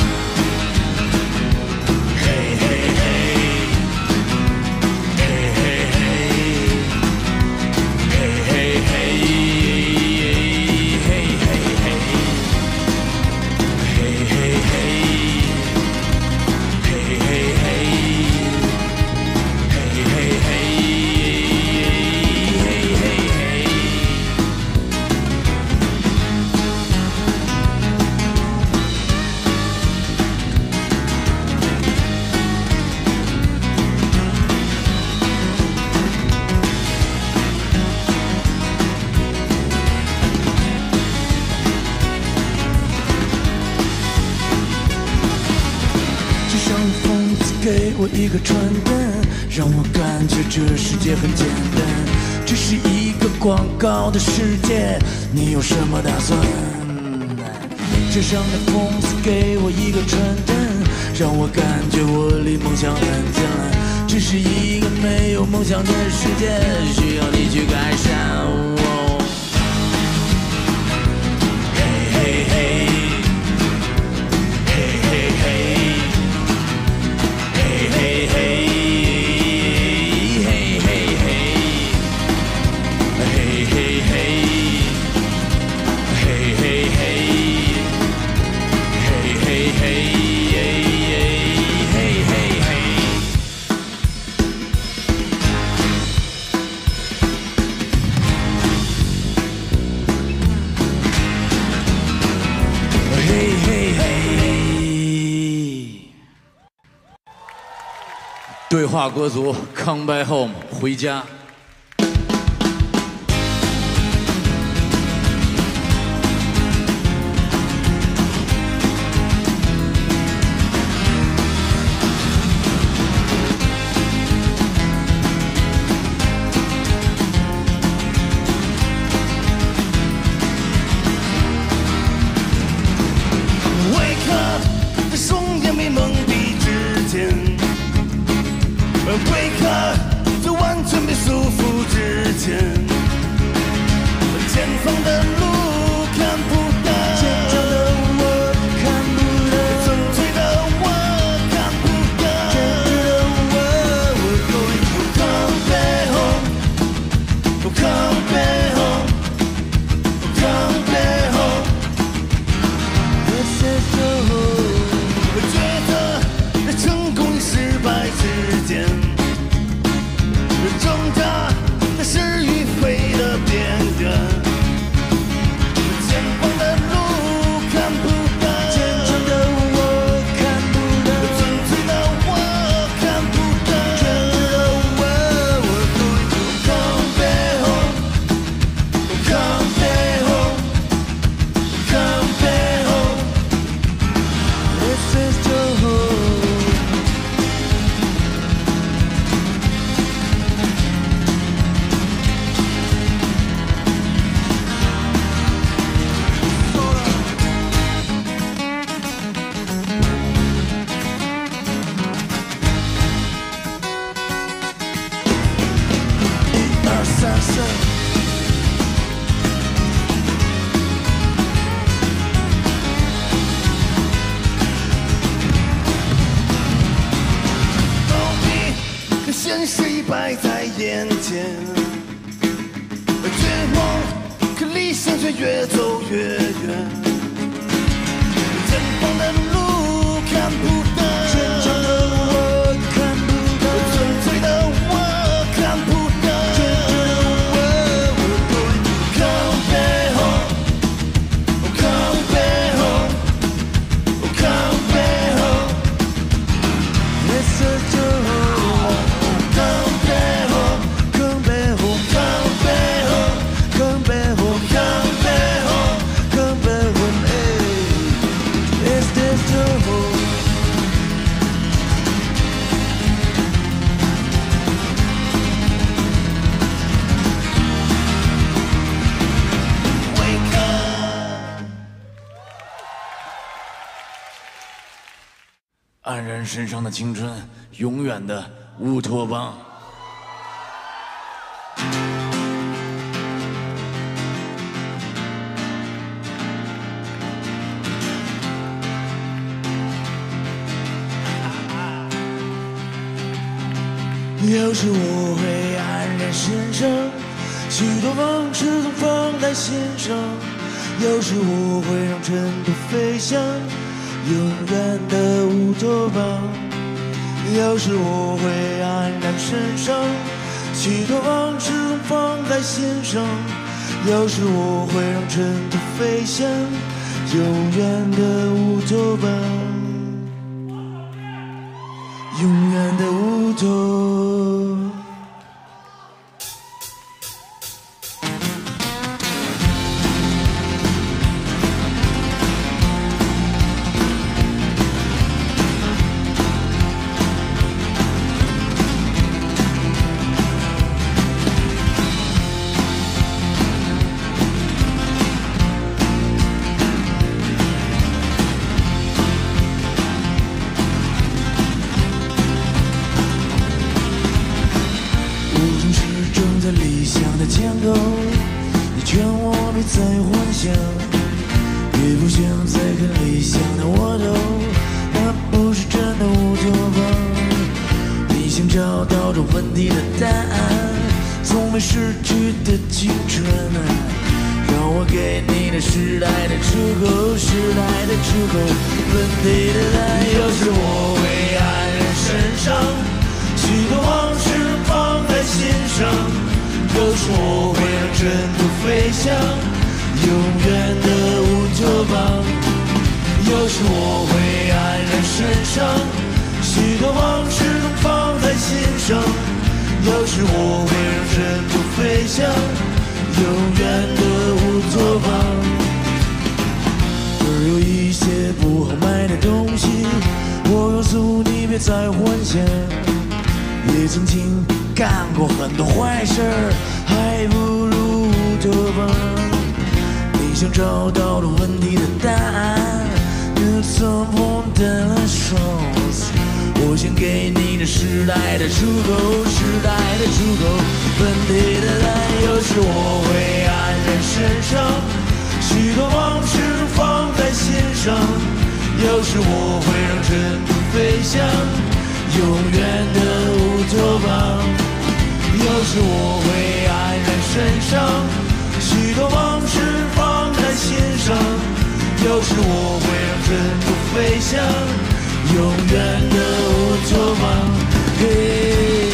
给我一个传单，让我感觉这世界很简单。这是一个广告的世界，你有什么打算？街上的疯子给我一个传单，让我感觉我离梦想很近了。这是一个没有梦想的世界，需要你去改善。哦嘿嘿嘿对话国足 ，Come back home， 回家。 现实已摆在眼前，绝望，可理想却越走越远。前方的路看不到， 真正的我看不到， 纯粹的我看不到。 黯然神伤的青春，永远的乌托邦。 有时我会黯然神伤，许多往事总放在心上。有时我会让尘土飞翔，永远的乌托邦。有时我会黯然神伤，许多往事总放在心上。有时我会让尘土飞翔，永远的乌托邦，永远的乌托。天空，你劝我别再幻想，也不想再看理想的我都，那不是真的乌托邦。你想找到这问题的答案，从没逝去的青春啊，让我给你的时代的出口，时代的出口，问题的答案。有时我会黯然神伤，许多往事放在心上。有时我会让尘土飞翔，永远的乌托邦。有时我会黯然神伤，许多往事都放在心上。有时我会让尘土飞翔，永远的乌托邦。而有一些不好买的东西，我告诉你别再幻想。也曾经干过很多坏事，还不如乌托邦。你想找到的问题的答案 ，You don't want the answers。我想给你的时代的出口，时代的出口，问题的答案。有时我会黯然神伤，许多往事放在心上。有时我会让尘土飞翔，永远的乌托邦。有时我会黯然神伤，许多往事放在心上。有时我会让尘土飞翔，永远的乌托邦。嘿，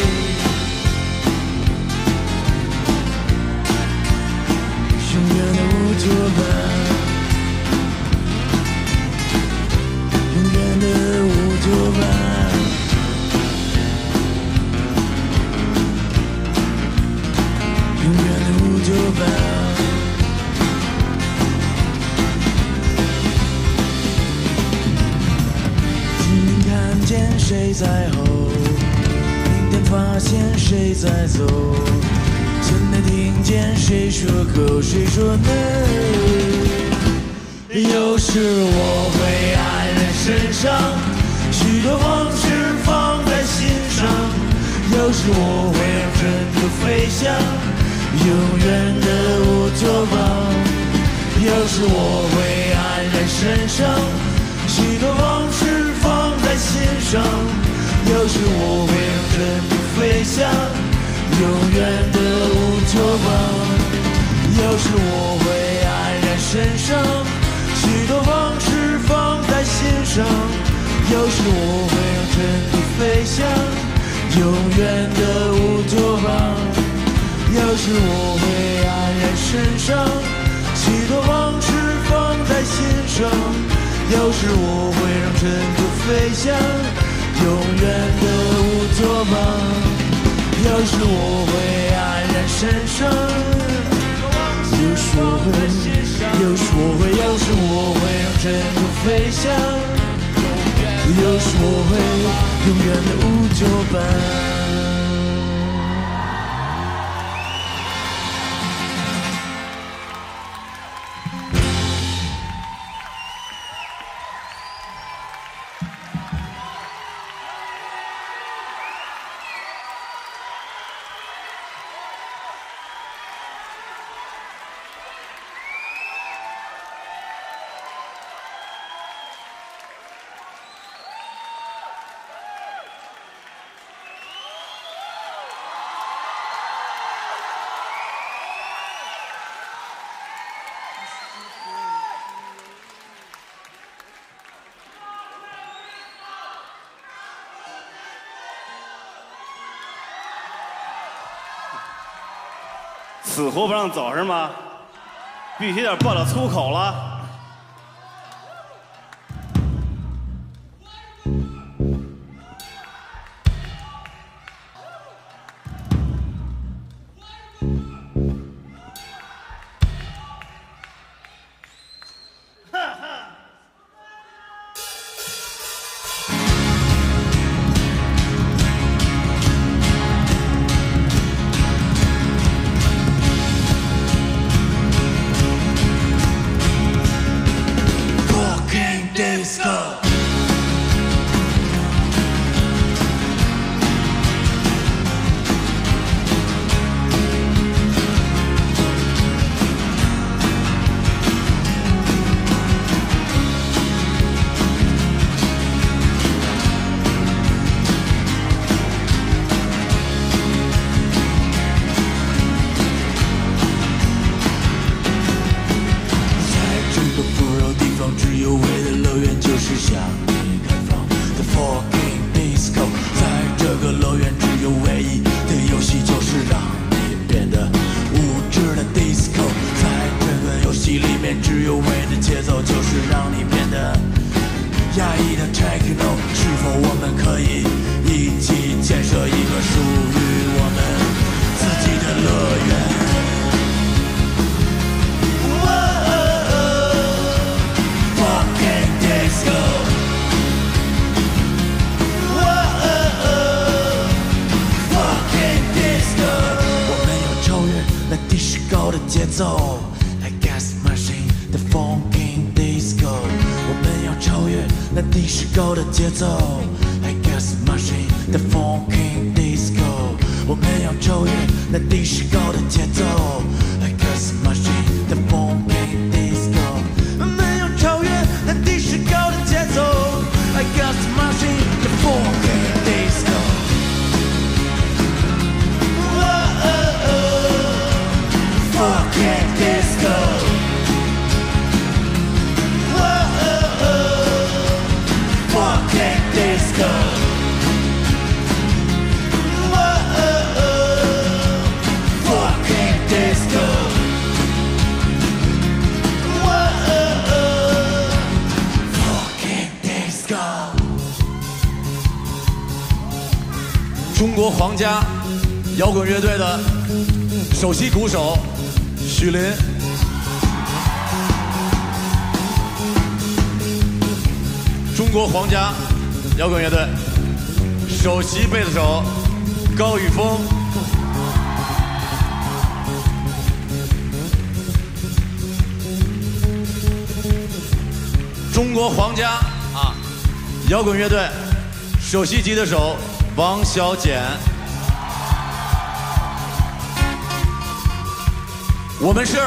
永远的乌托邦，永远的乌托邦。今天看见谁在吼，明天发现谁在走，现在听见谁说口，谁说 no。有时我会黯然神伤，许多往事放在心上。有时我会让尘土飞翔，永远的乌托邦。有时我会黯然神伤，许多往事放在心上。有时我会让尘土飞翔，永远的乌托邦。有时我会黯然神伤，许多往事放在心上。有时我会让尘土飞翔，永远的乌托邦。有时我会黯然神伤，许多往事放在心上。有时我会让尘土飞翔，永远的乌托邦。有时我会黯然神伤，有时我会，有时我会，有时我会让尘土飞翔，有时我会永远的乌托邦。 死活不让走是吗？必须得爆点粗口了。 中国皇家摇滚乐队的首席鼓手许林，中国皇家摇滚乐队首席贝斯手高宇峰，中国皇家啊摇滚乐队首席吉他手王小简，我们是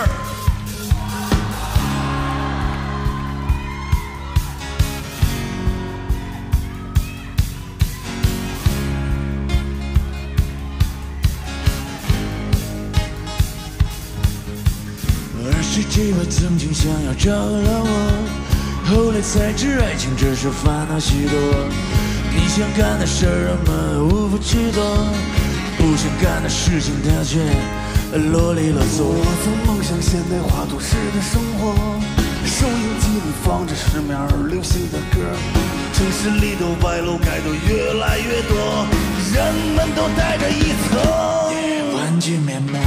二十几我曾经想要找了我，后来才知爱情只是烦恼许多。你想干的事儿我们无法去做，不想干的事情他却啰里啰嗦。 我曾梦想现代化都市的生活，收音机里放着十面流行的歌，城市里的歪楼改得越来越多，人们都带着一层玩具面膜。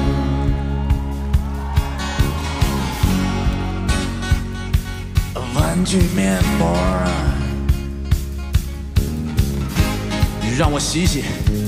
玩具面膜啊， 让我洗洗。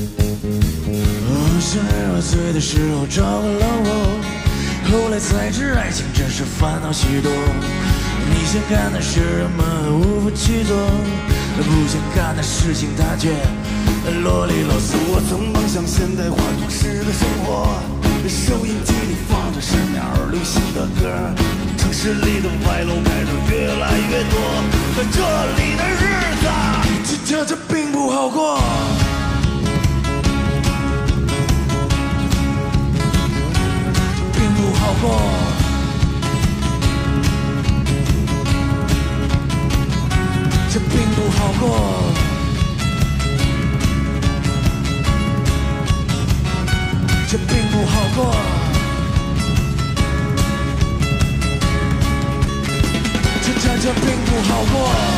十二岁的时候找了我，后来才知爱情真是烦恼许多。你想干的事我们无法去做，不想干的事情他却啰里啰嗦。 我曾梦想现代化都市的生活，收音机里放着十面流行的歌，城市里的歪楼改得越来越多，可这里的日子这这这并不好过。好过，这并不好过，这并不好过。 好过。